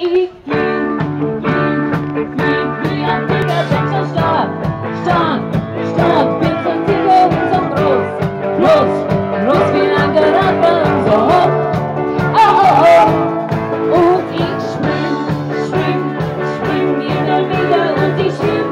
ich flieg wie ein Tiger, bin so stark, bin so ein Tiger und so groß wie ein Giraffe und so hoch, und ich schwimm immer wieder und ich schwimm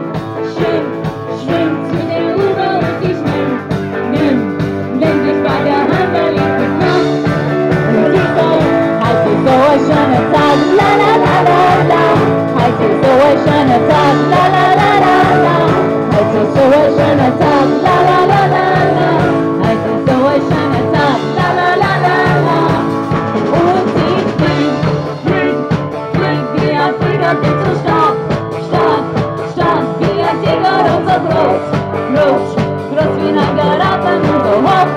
zu der Ufer und ich nimm dich bei der Hand, weil ich bin nass. Und ich sag, heute ist so ein schöner Tag, la la la la la. Heute ist so ein schöner Tag, la la la la la. Heute ist so ein schöner Tag, la la la la la. Heute ist so ein schöner Tag, la la la la la. Und ich flieg wie ein Tiger, bin so stark wie ein Tiger und so groß wie ein Giraffe und so hoch,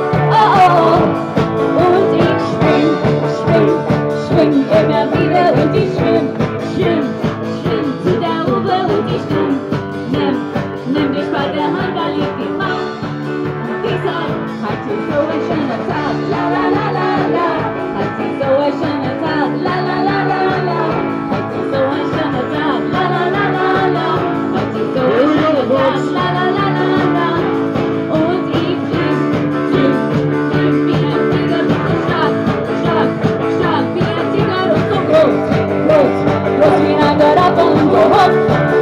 und ich schwimm immer wieder und ich schwimm zu der Ufer und ich nimm dich bei der Hand, weil ich die mach. Und ich sag, heute ist so ein schöner Tag, la la la la la. Heute ist so ein schöner Tag, la la la la la. Heute ist so ein schöner Tag, la la la la la. Heute ist so ein schöner Tag, la la la la la. Und ich flieg wie ein Tiger, bin so stark wie ein Tiger und so groß wie ein Giraffe und so hoch,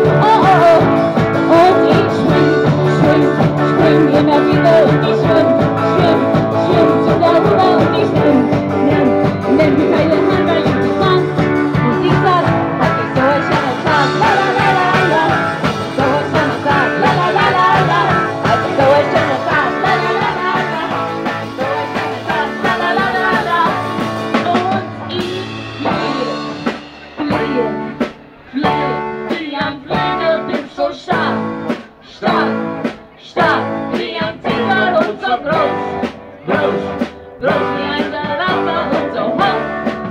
und ich schwimm immer wieder und ich schwimm zu der Ufer und ich nimm die beide Hand, weil ich dich mag. Und ich sag, heute ist so ein schöner Tag, la la la la la. So ein schöner Tag, la la la la la. Heute ist so ein schöner Tag, la la la la la. So ein schöner Tag, la la la la la. Und ich fliehe wie ein Vogel, bin so stark wie ein Tiger und so groß wie ein Giraffe und so hoch,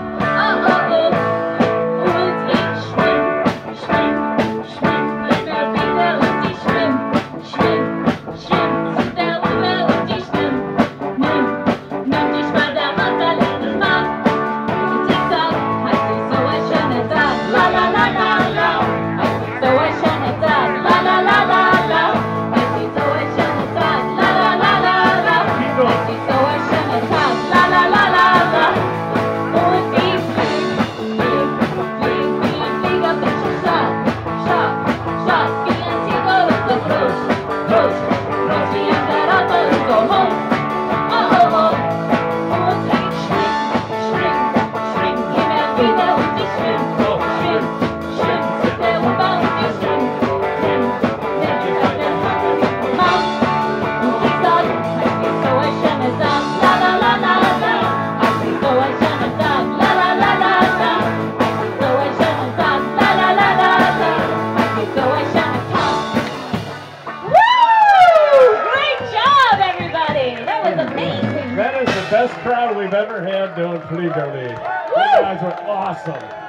und ich schwimm immer wieder und ich schwimm zu der Ufer und ich nimm dich bei der Hand, weil ich dich mag. Und ich sag, heute ist so ein schöner Tag, la la la la la. Heute ist so ein schöner Tag, la la la la la. Heute ist so ein schöner Tag, la la la la la. Heute ist so ein schöner Tag, la la la la la. Und ich flieg wie ein Flieger, bin so stark wie ein Tiger und so groß wie ein Giraffe und so hoch, und ich schwimm immer wieder und ich schwimm zu der Ufer und ich nimm dich bei der Hand, weil ich dich mag. Und ich sag, heute ist so ein schöner Tag, la la la la la. Heute ist so ein schöner Tag, la la la la la. Heute ist so ein schöner Tag, la la la la la. Heute ist so ein schöner Tag. Woo! Great job, everybody! That was amazing. That is the best crowd we've ever had doing Fliegerlied. You guys were awesome.